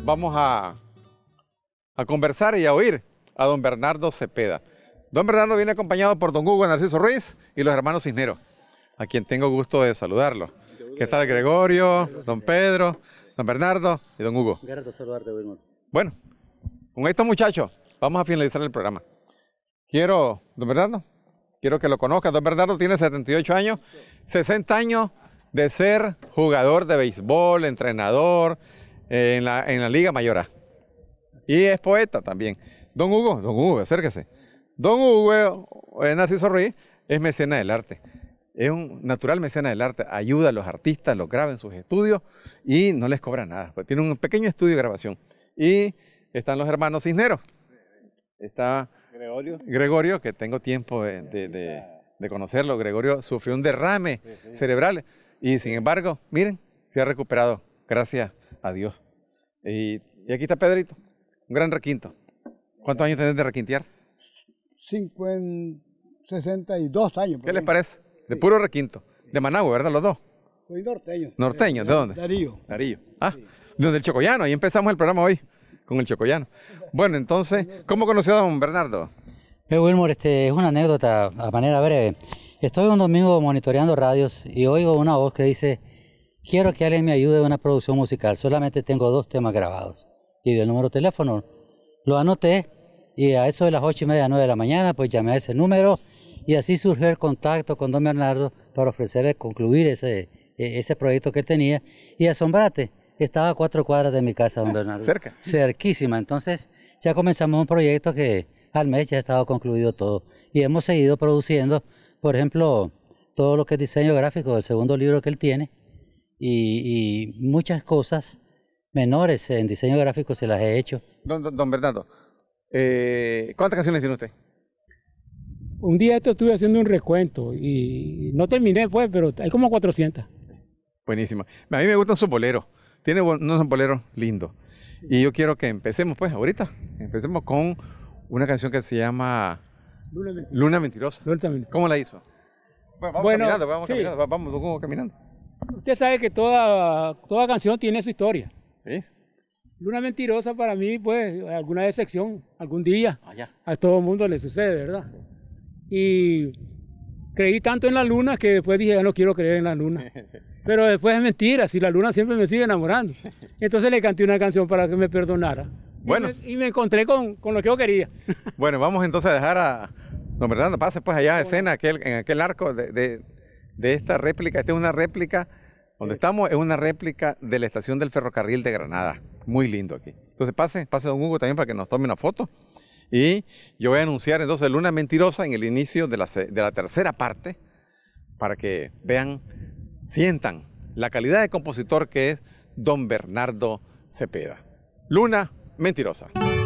vamos a conversar y a oír a don Bernardo Cepeda. Don Bernardo viene acompañado por don Hugo Narciso Ruiz y los hermanos Cisneros, a quien tengo gusto de saludarlo. ¿Qué tal, Gregorio, don Pedro, don Bernardo y don Hugo? Grato saludarte, Wilmor. Bueno, con estos muchachos vamos a finalizar el programa. Quiero, don Bernardo, quiero que lo conozcan. Don Bernardo tiene 78 años, 60 años de ser jugador de béisbol, entrenador en la Liga Mayor A. Y es poeta también. Don Hugo, acérquese. Don Hugo Narciso Ruiz es mecenas del arte. Es un natural mecenas del arte. Ayuda a los artistas, los graba en sus estudios y no les cobra nada. Pues tiene un pequeño estudio de grabación. Y están los hermanos Cisneros. Está Gregorio, que tengo tiempo de conocerlo. Gregorio sufrió un derrame cerebral y sin embargo, miren, se ha recuperado, gracias a Dios. Y aquí está Pedrito, un gran requinto. ¿Cuántos años tenés de requintear? 62 años. ¿Qué les parece? De puro requinto. De Managua, ¿verdad? Los dos. Soy norteño. ¿Norteño? ¿De dónde? Darío. Ah, desde el Chocoyano. Ahí empezamos el programa hoy, con el Chocoyano. Bueno, entonces, ¿cómo conoció a don Bernardo? Wilmor, es una anécdota a manera breve. Estoy un domingo monitoreando radios y oigo una voz que dice: quiero que alguien me ayude en una producción musical, solamente tengo 2 temas grabados. Y dio el número de teléfono, lo anoté y a eso de las 8:30, 9 de la mañana, pues llamé a ese número y así surgió el contacto con don Bernardo para ofrecerle concluir ese proyecto que él tenía. Y asombrate, estaba a 4 cuadras de mi casa, don Bernardo. Cerca. Cerquísima. Entonces ya comenzamos un proyecto que al mes ya ha estado concluido todo. Y hemos seguido produciendo, por ejemplo, todo lo que es diseño gráfico del segundo libro que él tiene y muchas cosas menores en diseño gráfico se las he hecho. Don Bernardo, ¿cuántas canciones tiene usted? Un día estuve haciendo un recuento y no terminé pues, pero hay como 400. Buenísimo. A mí me gustan sus boleros. Tiene unos boleros lindos. Y yo quiero que empecemos pues ahorita. Empecemos con una canción que se llama Luna Mentirosa. ¿Cómo la hizo? Vamos caminando, vamos caminando. Usted sabe que toda canción tiene su historia. Sí. Luna Mentirosa para mí, pues, alguna decepción, algún día. A todo el mundo le sucede, ¿verdad? Y creí tanto en la luna que después dije, ya no quiero creer en la luna. Pero después es mentira, si la luna siempre me sigue enamorando. Entonces le canté una canción para que me perdonara. Bueno. Y me encontré con lo que yo quería. Bueno, vamos entonces a dejar a don Bernardo, pase pues allá a escena, en aquel arco de esta réplica. Esta es una réplica, donde estamos es una réplica de la estación del ferrocarril de Granada. Muy lindo aquí. Entonces pase don Hugo también para que nos tome una foto. Y yo voy a anunciar entonces Luna Mentirosa en el inicio de la tercera parte, para que vean, sientan la calidad de compositor que es don Bernardo Cepeda. Luna Mentirosa.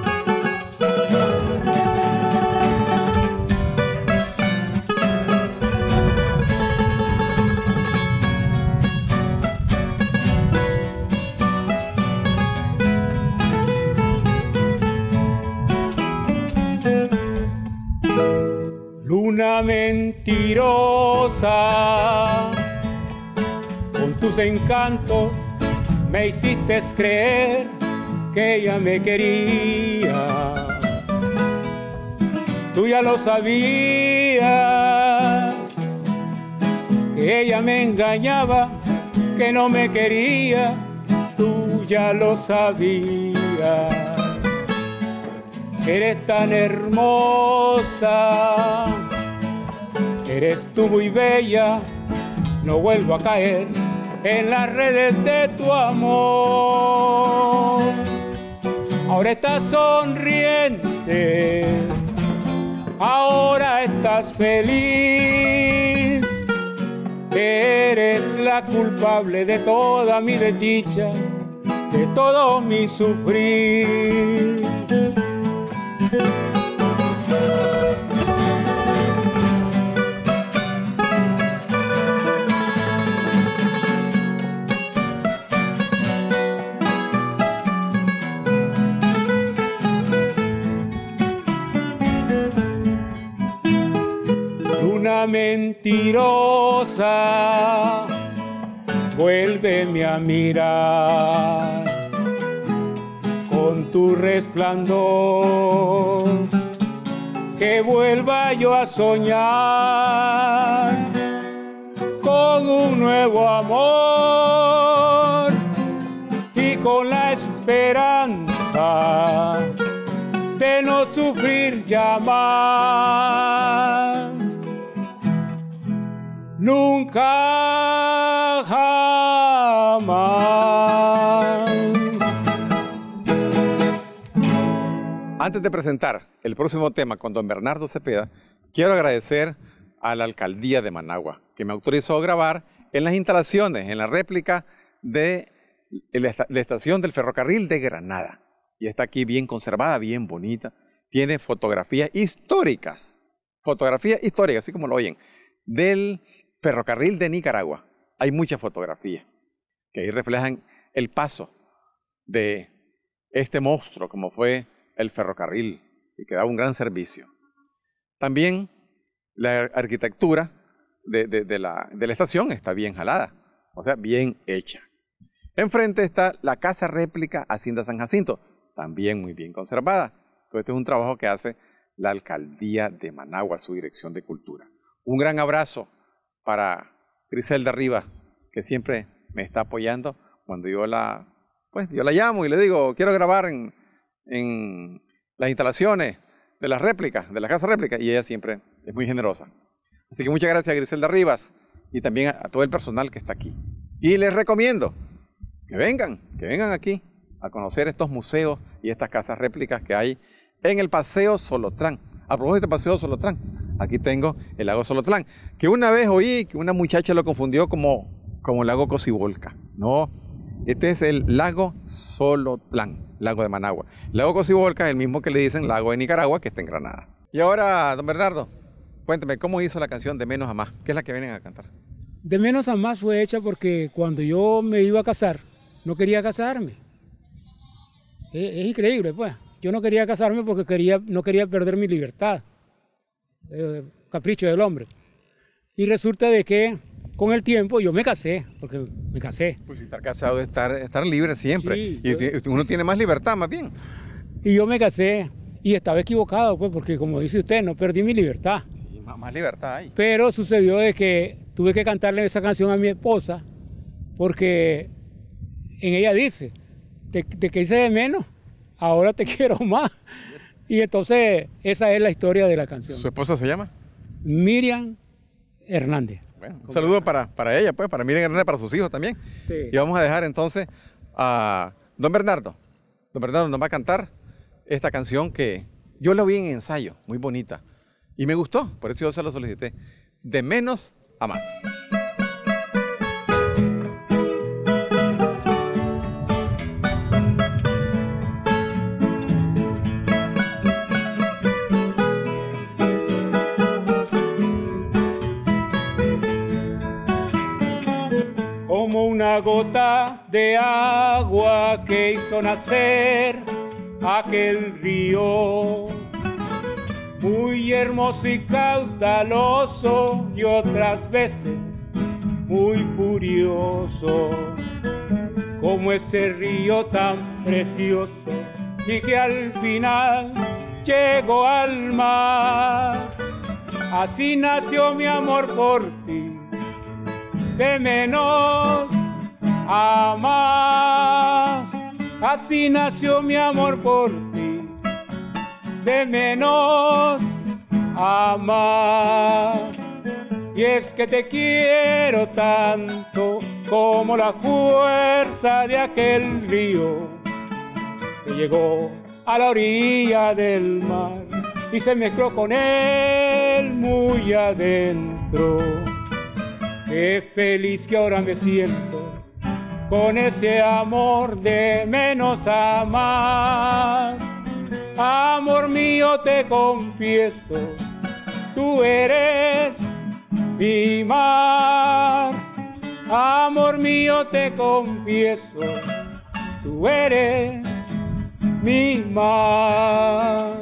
Luna mentirosa, con tus encantos me hiciste creer que ella me quería. Tú ya lo sabías, que ella me engañaba, que no me quería. Tú ya lo sabías. Eres tan hermosa, eres tú muy bella, no vuelvo a caer en las redes de tu amor. Ahora estás sonriente, ahora estás feliz. Eres la culpable de toda mi desdicha, de todo mi sufrir. Luna mentirosa, vuélveme a mirar. con tu resplandor, que vuelva yo a soñar con un nuevo amor y con la esperanza de no sufrir ya más. Nunca jamás. Antes de presentar el próximo tema con don Bernardo Cepeda, quiero agradecer a la Alcaldía de Managua, que me autorizó a grabar en las instalaciones, en la réplica de la estación del ferrocarril de Granada. Y está aquí bien conservada, bien bonita. Tiene fotografías históricas, así como lo oyen, del ferrocarril de Nicaragua. Hay muchas fotografías que ahí reflejan el paso de este monstruo, como fue el ferrocarril, y que daba un gran servicio. También la arquitectura de la estación está bien jalada, o sea, bien hecha. Enfrente está la casa réplica Hacienda San Jacinto, también muy bien conservada. Todo este es un trabajo que hace la Alcaldía de Managua, su Dirección de Cultura. Un gran abrazo para Griselda Rivas, que siempre me está apoyando cuando yo la llamo y le digo, quiero grabar en las instalaciones de las réplicas, de la casa réplica, y ella siempre es muy generosa. Así que muchas gracias a Griselda Rivas y también a todo el personal que está aquí. Y les recomiendo que vengan aquí a conocer estos museos y estas casas réplicas que hay en el Paseo Solotlán. A propósito de Paseo Solotlán, aquí tengo el lago Solotlán, que una vez oí que una muchacha lo confundió como el lago Cocibolca. No, este es el lago Solotlán, lago de Managua. El lago Cocibolca es el mismo que le dicen lago de Nicaragua, que está en Granada. Y ahora, don Bernardo, cuénteme, ¿cómo hizo la canción De Menos a Más? ¿Qué es la que vienen a cantar? De Menos a Más fue hecha porque cuando yo me iba a casar, no quería casarme. Es increíble, pues. Yo no quería casarme porque no quería perder mi libertad. Capricho del hombre. Y resulta de que con el tiempo yo me casé, porque me casé. Pues si estar casado es estar libre siempre. Sí, y uno tiene más libertad, más bien. Y yo me casé y estaba equivocado, pues, porque como dice usted, no perdí mi libertad. Sí, más libertad hay. Pero sucedió de que tuve que cantarle esa canción a mi esposa, porque en ella dice, te quise de menos, ahora te quiero más. Y entonces esa es la historia de la canción. ¿Su esposa se llama? Miriam Hernández. Bueno, un saludo para ella, pues, para Miriam Hernández, para sus hijos también. Sí. Y vamos a dejar entonces a don Bernardo. Don Bernardo nos va a cantar esta canción que yo la vi en ensayo, muy bonita. Y me gustó, por eso yo se la solicité. De Menos a Más. Como una gota de agua que hizo nacer aquel río, muy hermoso y caudaloso y otras veces muy furioso, como ese río tan precioso y que al final llegó al mar. Así nació mi amor por ti, de menos a más. Así nació mi amor por ti, de menos a más. Y es que te quiero tanto como la fuerza de aquel río que llegó a la orilla del mar y se mezcló con él muy adentro. Qué feliz que ahora me siento con ese amor de menos a más. Amor mío, te confieso, tú eres mi mar. Amor mío, te confieso, tú eres mi mar.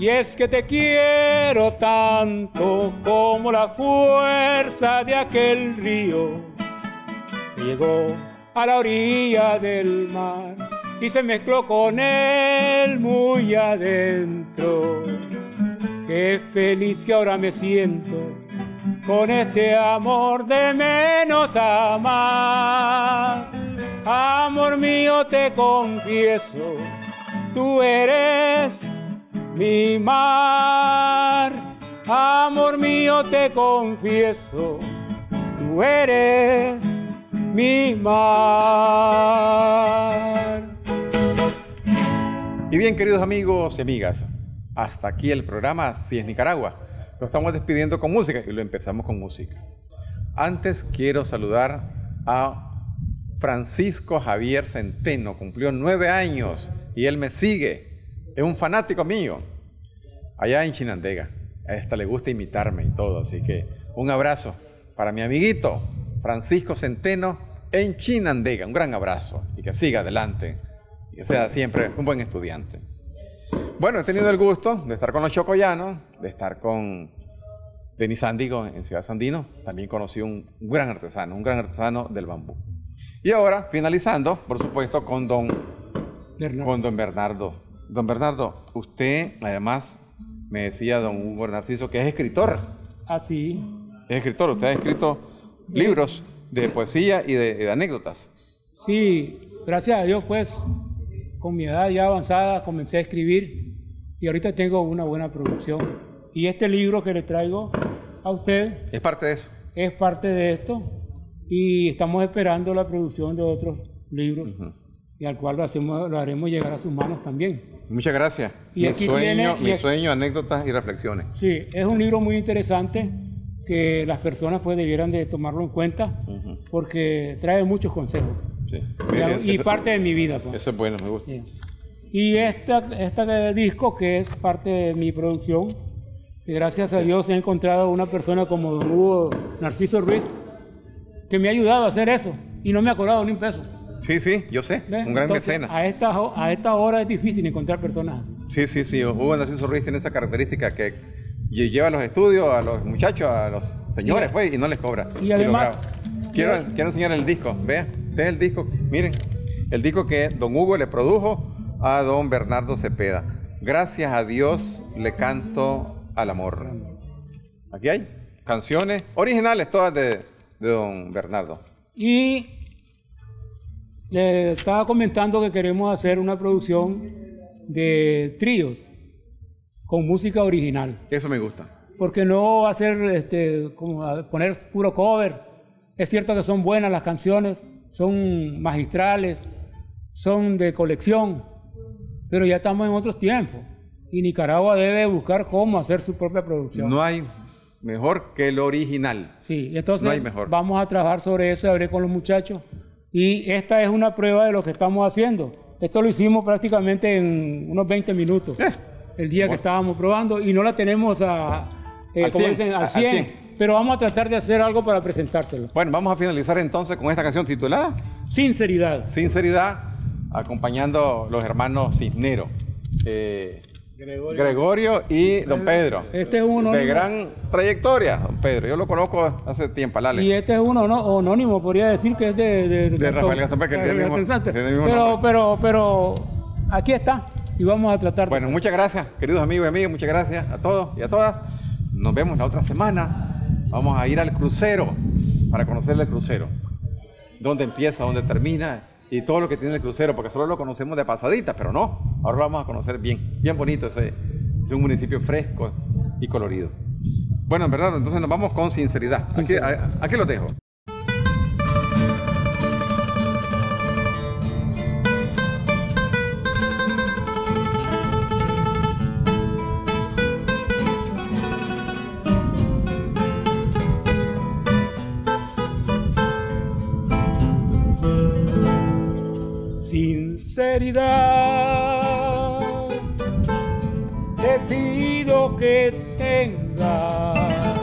Y es que te quiero tanto como la fuerza de aquel río que llegó a la orilla del mar y se mezcló con él muy adentro. Qué feliz que ahora me siento con este amor de menos a más. Amor mío, te confieso, tú eres mi mar. Amor mío, te confieso, tú eres mi mar. Y bien, queridos amigos y amigas, hasta aquí el programa Si es Nicaragua. Lo estamos despidiendo con música y lo empezamos con música. Antes quiero saludar a Francisco Javier Centeno, cumplió 9 años y él me sigue, es un fanático mío, allá en Chinandega. A esta le gusta imitarme y todo, así que un abrazo para mi amiguito Francisco Centeno en Chinandega, un gran abrazo y que siga adelante y que sea siempre un buen estudiante. Bueno, he tenido el gusto de estar con los chocoyanos, de estar con Denis Sándigo en Ciudad Sandino, también conocí un gran artesano del bambú. Y ahora, finalizando, por supuesto, con don Bernardo. Don Bernardo, usted, además, me decía don Hugo Narciso, que es escritor. Ah, sí. Es escritor, usted ha escrito libros de poesía y de anécdotas. Sí, gracias a Dios, pues, con mi edad ya avanzada, comencé a escribir y ahorita tengo una buena producción. Y este libro que le traigo a usted... ¿Es parte de eso? Es parte de esto. Y estamos esperando la producción de otros libros, y al cual lo haremos llegar a sus manos también. Muchas gracias. Y mi sueño, anécdotas y reflexiones. Sí, es un libro muy interesante que las personas pues debieran de tomarlo en cuenta, porque trae muchos consejos. Sí. Y parte de mi vida. Pues. Eso es bueno, me gusta. Sí. Y este disco, que es parte de mi producción, que gracias a Dios he encontrado una persona como don Hugo Narciso Ruiz, que me ha ayudado a hacer eso, y no me ha cobrado ni un peso. Sí, sí, yo sé, un gran mecenas. A esta hora es difícil encontrar personas así. Sí, Hugo Narciso Ruiz tiene esa característica que lleva a los estudios, a los muchachos, a los señores, pues, y no les cobra. Y además... Quiero enseñar el disco, vea, este es el disco, miren, el disco que don Hugo le produjo a don Bernardo Cepeda. Gracias a Dios le canto al amor. Aquí hay canciones originales, todas de don Bernardo. Y le estaba comentando que queremos hacer una producción de tríos con música original. Eso me gusta. Porque no va a ser como poner puro cover. Es cierto que son buenas las canciones, son magistrales, son de colección, pero ya estamos en otros tiempos y Nicaragua debe buscar cómo hacer su propia producción. No hay mejor que el original. Sí, entonces no hay mejor. Vamos a trabajar sobre eso y hablé con los muchachos. Y esta es una prueba de lo que estamos haciendo. Esto lo hicimos prácticamente en unos 20 minutos, el día que estábamos probando, y no la tenemos al 100. Pero vamos a tratar de hacer algo para presentárselo. Bueno, vamos a finalizar entonces con esta canción titulada Sinceridad. Sinceridad, acompañando los hermanos Cisneros. Gregorio y don Pedro. Este es uno de gran trayectoria, don Pedro. Yo lo conozco hace tiempo, Lale. Y este es uno anónimo, podría decir que es de Rafael Gastón, que es el mismo pero aquí está y vamos a tratar de... Bueno, muchas gracias, queridos amigos y amigas, muchas gracias a todos y a todas. Nos vemos la otra semana. Vamos a ir al crucero para conocer el crucero. Dónde empieza, dónde termina y todo lo que tiene el crucero, porque solo lo conocemos de pasadita, pero no. Ahora lo vamos a conocer bien bonito. Es un municipio fresco y colorido. Bueno, en verdad, entonces nos vamos con sinceridad. Aquí lo dejo. Sinceridad, te pido que tengas,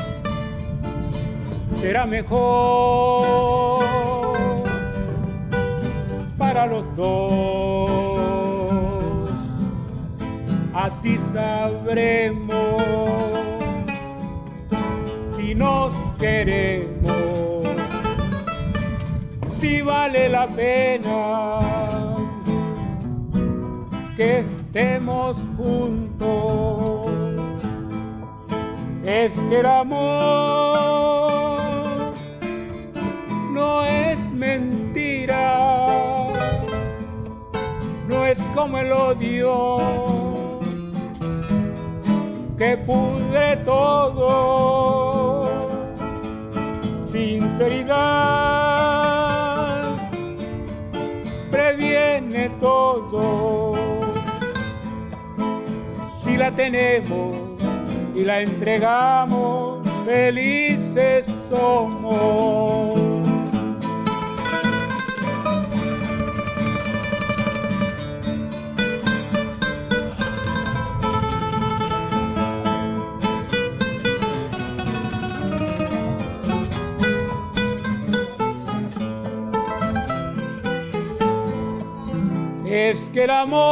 será mejor para los dos, así sabremos si nos queremos, si vale la pena que estemos juntos. Es que el amor no es mentira, no es como el odio que pudre todo. Sinceridad previene todo. Si la tenemos y la entregamos, felices somos. Es que el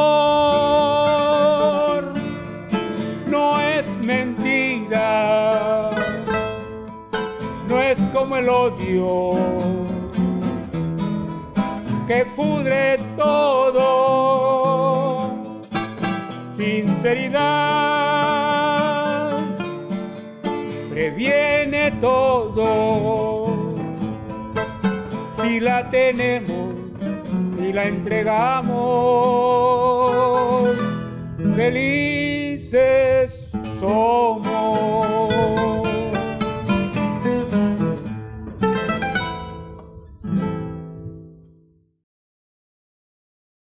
amor no es mentira, no es como el odio que pudre todo. Sinceridad previene todo. Si la tenemos y la entregamos, felices somos.